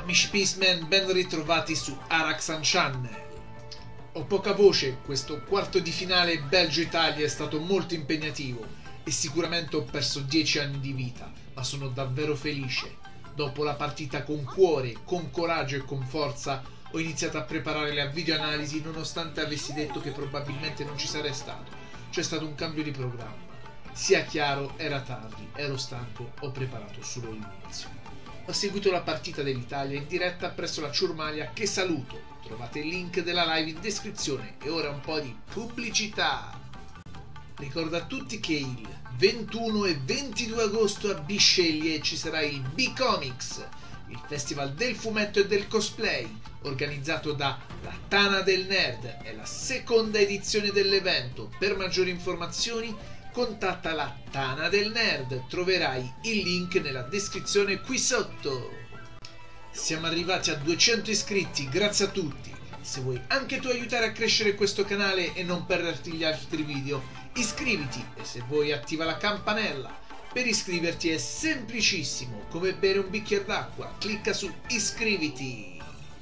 Amici Peaceman, ben ritrovati su Araxan Channel. Ho poca voce, questo quarto di finale Belgio-Italia è stato molto impegnativo e sicuramente ho perso 10 anni di vita, ma sono davvero felice. Dopo la partita con cuore, con coraggio e con forza, ho iniziato a preparare la videoanalisi nonostante avessi detto che probabilmente non ci sarei stato. C'è stato un cambio di programma. Sia chiaro, era tardi, ero stanco, ho preparato solo l'inizio. Ho seguito la partita dell'Italia in diretta presso la Ciurmalia, che saluto. Trovate il link della live in descrizione e ora un po' di pubblicità. Ricordo a tutti che il 21 e 22 agosto a Bisceglie ci sarà il B-Comics, il festival del fumetto e del cosplay, organizzato da La Tana del Nerd. È la seconda edizione dell'evento. Per maggiori informazioni contatta la Tana del Nerd, troverai il link nella descrizione qui sotto. Siamo arrivati a 200 iscritti, grazie a tutti. Se vuoi anche tu aiutare a crescere questo canale e non perderti gli altri video, iscriviti e se vuoi attiva la campanella. Per iscriverti è semplicissimo, come bere un bicchiere d'acqua, clicca su iscriviti.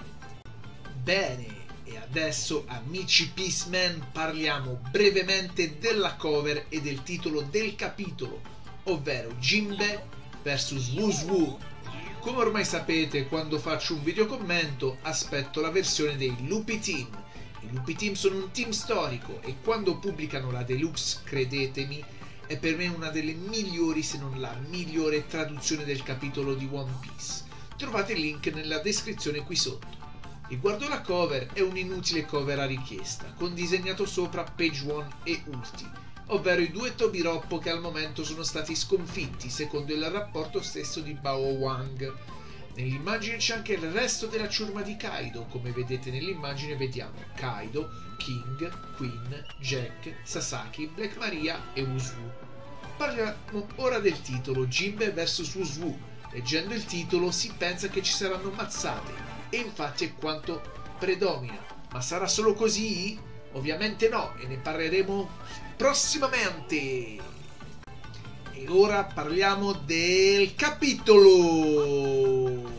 Bene. E adesso, amici Peaceman, parliamo brevemente della cover e del titolo del capitolo, ovvero Jinbe vs Wuzwu. Come ormai sapete, quando faccio un video commento aspetto la versione dei Lupi Team. I Lupi Team sono un team storico e quando pubblicano la deluxe, credetemi, è per me una delle migliori, se non la migliore traduzione del capitolo di One Piece. Trovate il link nella descrizione qui sotto. Riguardo la cover, è un'inutile cover a richiesta, con disegnato sopra Page One e Ulti, ovvero i due Tobiroppo che al momento sono stati sconfitti, secondo il rapporto stesso di Bao Wang. Nell'immagine c'è anche il resto della ciurma di Kaido, come vedete nell'immagine vediamo Kaido, King, Queen, Jack, Sasaki, Black Maria e Wuzwu. Parliamo ora del titolo Jinbe vs Wuzwu. Leggendo il titolo si pensa che ci saranno mazzate, e infatti è quanto predomina. Ma sarà solo così? Ovviamente no, e ne parleremo prossimamente. E ora parliamo del capitolo.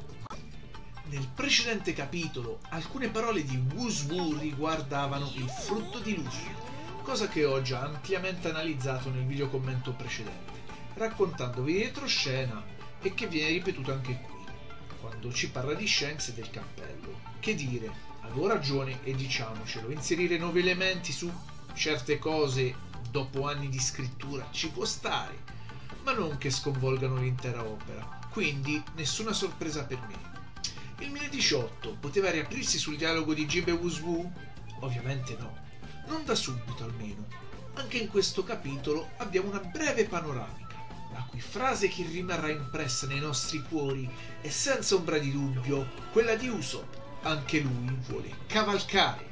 Nel precedente capitolo alcune parole di Wuzwu riguardavano il frutto di Luffy, cosa che ho già ampiamente analizzato nel video commento precedente, raccontandovi retroscena e che viene ripetuto anche qui quando ci parla di Shanks e del cappello. Che dire, avevo ragione e diciamocelo, inserire nuovi elementi su certe cose dopo anni di scrittura ci può stare, ma non che sconvolgano l'intera opera, quindi nessuna sorpresa per me. Il 2018 poteva riaprirsi sul dialogo di Jinbe e Wuzwu? Ovviamente no, non da subito almeno. Anche in questo capitolo abbiamo una breve panoramica, la cui frase che rimarrà impressa nei nostri cuori è senza ombra di dubbio quella di Usopp. Anche lui vuole cavalcare.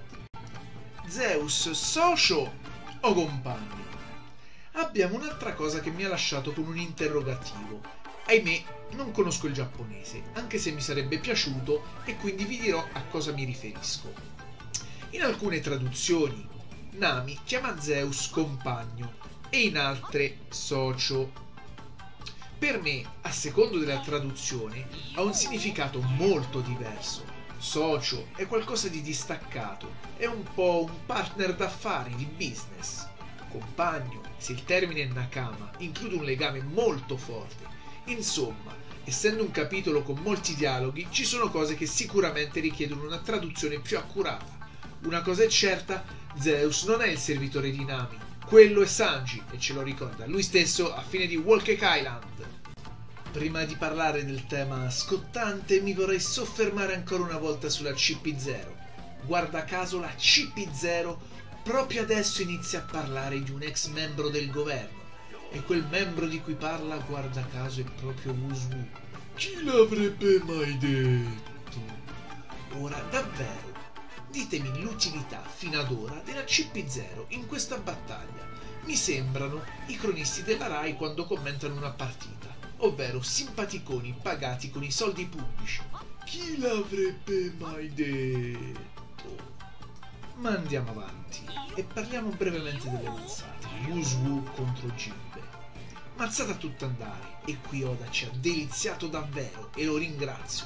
Zeus, socio o compagno? Abbiamo un'altra cosa che mi ha lasciato con un interrogativo. Ahimè, non conosco il giapponese, anche se mi sarebbe piaciuto e quindi vi dirò a cosa mi riferisco. In alcune traduzioni, Nami chiama Zeus compagno e in altre socio. Per me, a secondo della traduzione, ha un significato molto diverso. Socio è qualcosa di distaccato, è un po' un partner d'affari, di business. Compagno, se il termine è nakama, include un legame molto forte. Insomma, essendo un capitolo con molti dialoghi, ci sono cose che sicuramente richiedono una traduzione più accurata. Una cosa è certa, Zeus non è il servitore di Nami, quello è Sanji e ce lo ricorda lui stesso a fine di Whole Cake Island. Prima di parlare del tema scottante mi vorrei soffermare ancora una volta sulla CP0. Guarda caso la CP0 proprio adesso inizia a parlare di un ex membro del governo e quel membro di cui parla guarda caso è proprio Wuzwu. Chi l'avrebbe mai detto? Ora davvero, ditemi l'utilità fino ad ora della CP0 in questa battaglia. Mi sembrano i cronisti della Rai quando commentano una partita, ovvero simpaticoni pagati con i soldi pubblici. Chi l'avrebbe mai detto? Ma andiamo avanti e parliamo brevemente delle mazzate. Wuzwu contro Jinbe. Mazzata a tutto andare e qui Oda ci ha deliziato davvero e lo ringrazio.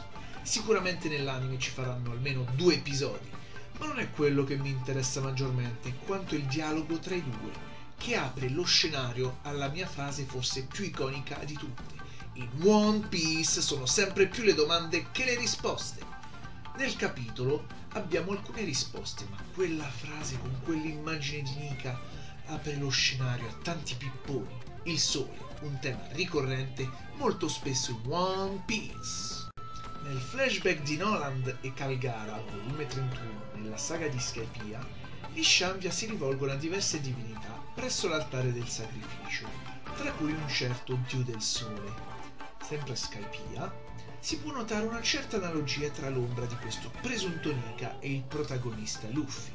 Sicuramente nell'anime ci faranno almeno 2 episodi, ma non è quello che mi interessa maggiormente quanto il dialogo tra i due, che apre lo scenario alla mia frase forse più iconica di tutte. In One Piece sono sempre più le domande che le risposte. Nel capitolo abbiamo alcune risposte, ma quella frase con quell'immagine di Nika apre lo scenario a tanti pipponi. Il sole, un tema ricorrente molto spesso in One Piece. Nel flashback di Noland e Calgara, volume 31, nella saga di Skypiea, gli Shanvia si rivolgono a diverse divinità presso l'altare del sacrificio, tra cui un certo dio del sole. Sempre a Skypiea si può notare una certa analogia tra l'ombra di questo presunto Nika e il protagonista Luffy.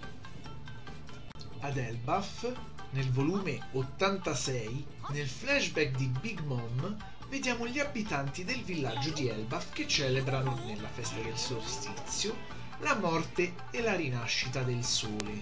Ad Elbaf, nel volume 86, nel flashback di Big Mom, vediamo gli abitanti del villaggio di Elbaf che celebrano, nella festa del solstizio, la morte e la rinascita del sole.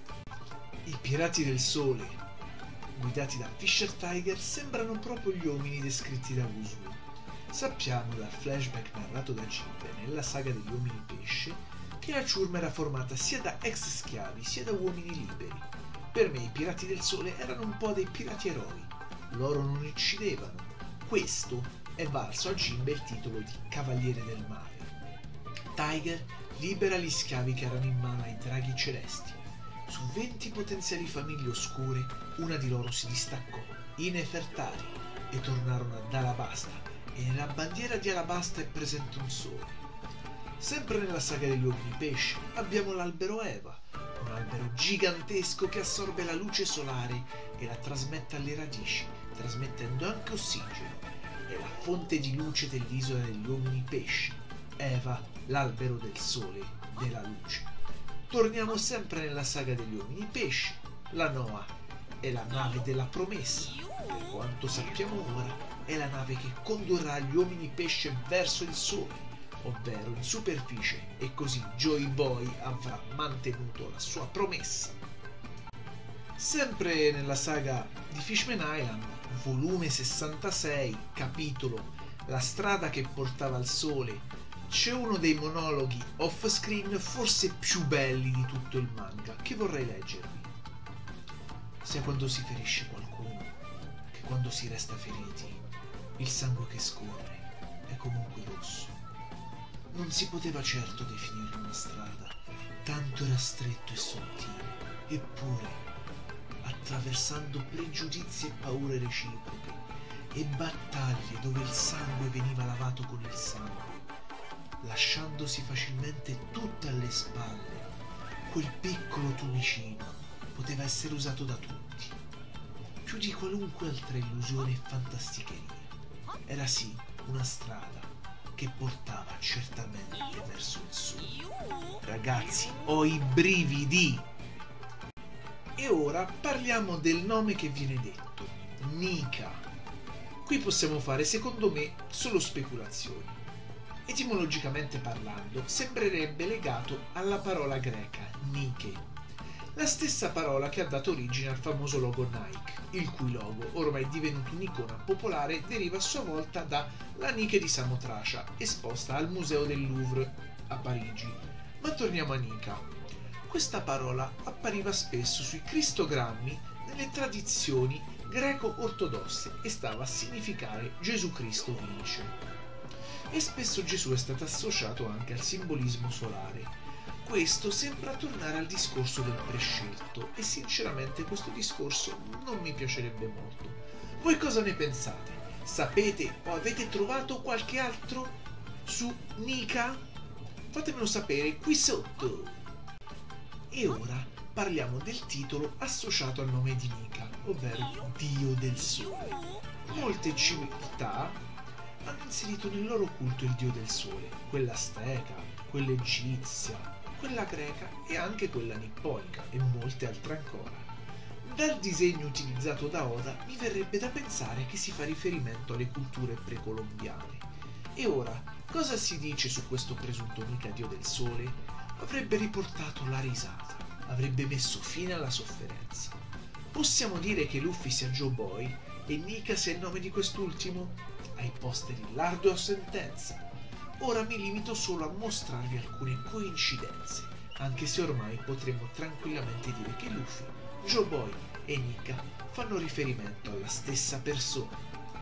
I pirati del sole, guidati da Fisher Tiger, sembrano proprio gli uomini descritti da Usuo. Sappiamo dal flashback narrato da Jinbe nella saga degli uomini pesce che la ciurma era formata sia da ex schiavi sia da uomini liberi. Per me i pirati del sole erano un po' dei pirati eroi. Loro non uccidevano. Questo è valso a Jinbe il titolo di Cavaliere del Mare. Tiger libera gli schiavi che erano in mano ai draghi celesti. Su 20 potenziali famiglie oscure, una di loro si distaccò, i Nefertari, e tornarono ad Alabasta, e nella bandiera di Alabasta è presente un sole. Sempre nella saga degli uomini pesce abbiamo l'albero Eva, un albero gigantesco che assorbe la luce solare e la trasmette alle radici, trasmettendo anche ossigeno. È la fonte di luce dell'isola degli uomini pesce. Eva, l'albero del sole, della luce. Torniamo sempre nella saga degli uomini pesce. La Noah è la nave della promessa. Per quanto sappiamo ora, è la nave che condurrà gli uomini pesce verso il sole, ovvero in superficie, e così Joy Boy avrà mantenuto la sua promessa. Sempre nella saga di Fishman Island, volume 66, capitolo La strada che portava al sole, c'è uno dei monologhi off-screen forse più belli di tutto il manga, che vorrei leggervi. Sia quando si ferisce qualcuno, che quando si resta feriti, il sangue che scorre è comunque rosso. Non si poteva certo definire una strada, tanto era stretto e sottile, eppure, attraversando pregiudizi e paure reciproche e battaglie dove il sangue veniva lavato con il sangue, lasciandosi facilmente tutte alle spalle, quel piccolo tubicino poteva essere usato da tutti, più di qualunque altra illusione e fantasticheria. Era sì una strada che portava certamente verso il sole. Ragazzi, ho i brividi! E ora parliamo del nome che viene detto, Nika. Qui possiamo fare, secondo me, solo speculazioni. Etimologicamente parlando, sembrerebbe legato alla parola greca Nike, la stessa parola che ha dato origine al famoso logo Nike, il cui logo, ormai divenuto un'icona popolare, deriva a sua volta dalla Nike di Samotracia, esposta al Museo del Louvre a Parigi. Ma torniamo a Nika. Questa parola appariva spesso sui cristogrammi nelle tradizioni greco-ortodosse e stava a significare Gesù Cristo vince. E spesso Gesù è stato associato anche al simbolismo solare. Questo sembra tornare al discorso del prescelto e sinceramente questo discorso non mi piacerebbe molto. Voi cosa ne pensate? Sapete o avete trovato qualche altro su Nika? Fatemelo sapere qui sotto. E ora parliamo del titolo associato al nome di Nika, ovvero Dio del Sole. Molte civiltà hanno inserito nel loro culto il Dio del Sole, quella azteca, quella egizia, quella greca e anche quella nipponica e molte altre ancora. Dal disegno utilizzato da Oda mi verrebbe da pensare che si fa riferimento alle culture precolombiane. E ora, cosa si dice su questo presunto Nika dio del sole? Avrebbe riportato la risata, avrebbe messo fine alla sofferenza. Possiamo dire che Luffy sia Joe Boy e Nika sia il nome di quest'ultimo? Ai posteri l'ardua sentenza. ora mi limito solo a mostrarvi alcune coincidenze, anche se ormai potremmo tranquillamente dire che Luffy, Joe Boy e Nika fanno riferimento alla stessa persona.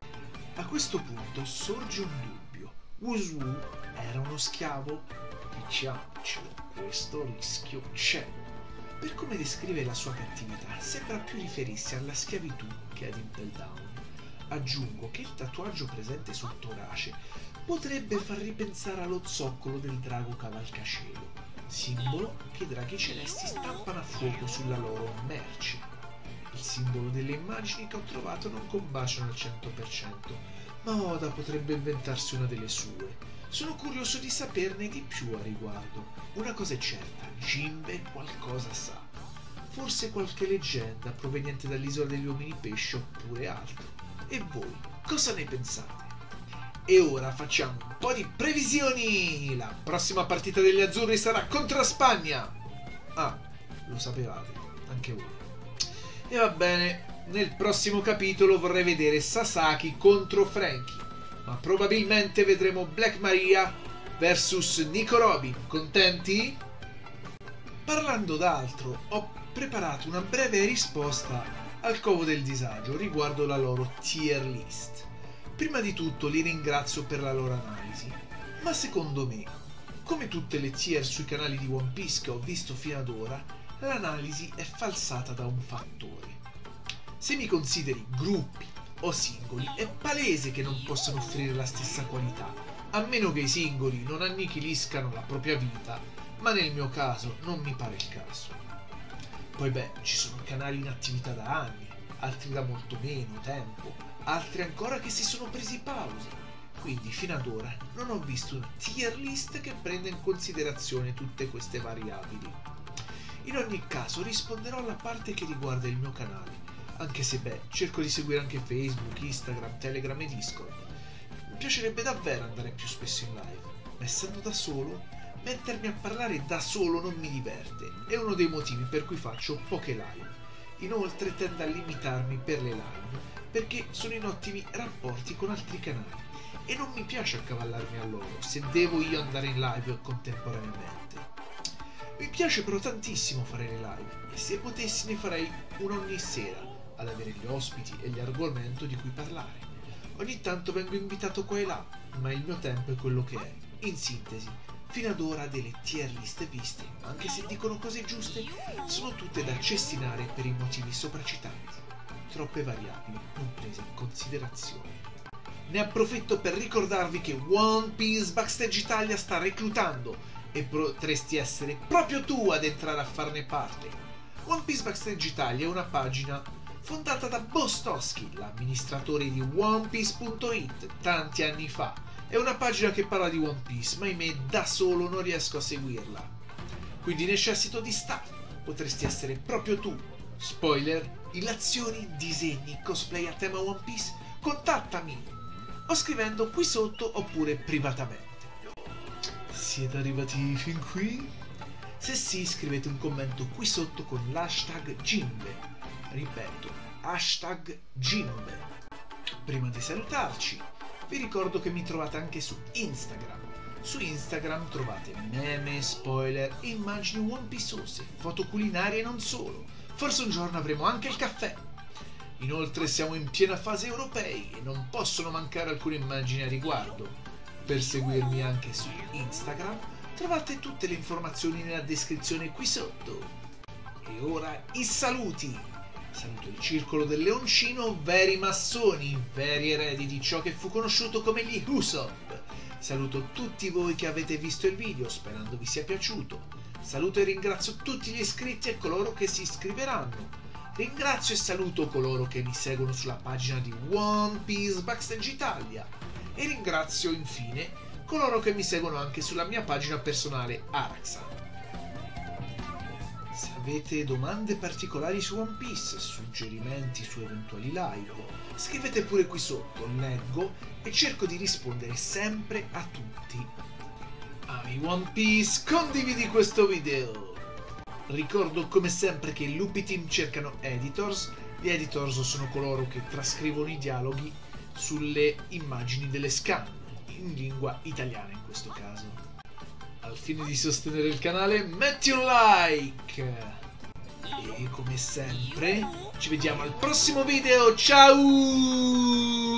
A questo punto sorge un dubbio: Wushu era uno schiavo? Diciamocelo, questo rischio c'è. Per come descrive la sua cattività, sembra più riferirsi alla schiavitù che ad Impel Down. Aggiungo che il tatuaggio presente sul torace potrebbe far ripensare allo zoccolo del drago cavalcascielo, simbolo che i draghi celesti stampano a fuoco sulla loro merce. Il simbolo delle immagini che ho trovato non combaciano al 100%, ma Oda potrebbe inventarsi una delle sue. Sono curioso di saperne di più a riguardo. Una cosa è certa, Jinbe qualcosa sa. Forse qualche leggenda proveniente dall'isola degli uomini pesce oppure altro. E voi, cosa ne pensate? E ora facciamo un po' di previsioni! La prossima partita degli azzurri sarà contro la Spagna! Ah, lo sapevate, anche voi. E va bene, nel prossimo capitolo vorrei vedere Sasaki contro Franky, ma probabilmente vedremo Black Maria vs Nico Robin. Contenti? Parlando d'altro, ho preparato una breve risposta al Covo del Disagio riguardo la loro tier list. Prima di tutto li ringrazio per la loro analisi, ma secondo me, come tutte le tier sui canali di One Piece che ho visto fino ad ora, l'analisi è falsata da un fattore. Se mi consideri gruppi o singoli, è palese che non possono offrire la stessa qualità, a meno che i singoli non annichiliscano la propria vita, ma nel mio caso non mi pare il caso. Poi ci sono canali in attività da anni, altri da molto meno tempo, altri ancora che si sono presi pause, quindi fino ad ora non ho visto una tier list che prenda in considerazione tutte queste variabili. In ogni caso risponderò alla parte che riguarda il mio canale, anche se cerco di seguire anche Facebook, Instagram, Telegram e Discord. Mi piacerebbe davvero andare più spesso in live, ma essendo da solo, mettermi a parlare da solo non mi diverte, è uno dei motivi per cui faccio poche live. Inoltre tendo a limitarmi per le live perché sono in ottimi rapporti con altri canali e non mi piace accavallarmi a loro se devo io andare in live contemporaneamente. Mi piace però tantissimo fare le live e se potessi ne farei una ogni sera, ad avere gli ospiti e gli argomenti di cui parlare. Ogni tanto vengo invitato qua e là, ma il mio tempo è quello che è. In sintesi, fino ad ora delle tier list viste, anche se dicono cose giuste, sono tutte da cestinare per i motivi sopracitati. Troppe variabili non prese in considerazione. Ne approfitto per ricordarvi che One Piece Backstage Italia sta reclutando e potresti essere proprio tu ad entrare a farne parte. One Piece Backstage Italia è una pagina fondata da Bostoschi, l'amministratore di OnePiece.it, tanti anni fa. È una pagina che parla di One Piece, ma ahimè da solo non riesco a seguirla. Quindi necessito di staff, potresti essere proprio tu. Spoiler, illazioni, disegni, cosplay a tema One Piece? Contattami! O scrivendo qui sotto oppure privatamente. Siete arrivati fin qui? Se sì, scrivete un commento qui sotto con l'hashtag Jinbe. Ripeto, hashtag Jinbe. Prima di salutarci, vi ricordo che mi trovate anche su Instagram. Su Instagram trovate meme, spoiler e immagini One Pieceose, foto culinarie e non solo. Forse un giorno avremo anche il caffè. Inoltre siamo in piena fase europei e non possono mancare alcune immagini a riguardo. Per seguirmi anche su Instagram trovate tutte le informazioni nella descrizione qui sotto. E ora i saluti! Saluto il circolo del leoncino, veri massoni, veri eredi di ciò che fu conosciuto come gli Usopp. Saluto tutti voi che avete visto il video, sperando vi sia piaciuto. Saluto e ringrazio tutti gli iscritti e coloro che si iscriveranno. Ringrazio e saluto coloro che mi seguono sulla pagina di One Piece Backstage Italia. E ringrazio infine coloro che mi seguono anche sulla mia pagina personale Araxan. Se avete domande particolari su One Piece, suggerimenti su eventuali live, scrivete pure qui sotto, leggo e cerco di rispondere sempre a tutti. Ami One Piece, condividi questo video! Ricordo come sempre che i Lupi Team cercano editors. Gli editors sono coloro che trascrivono i dialoghi sulle immagini delle scan, in lingua italiana in questo caso. Al fine di sostenere il canale, metti un like! E come sempre, ci vediamo al prossimo video, ciao!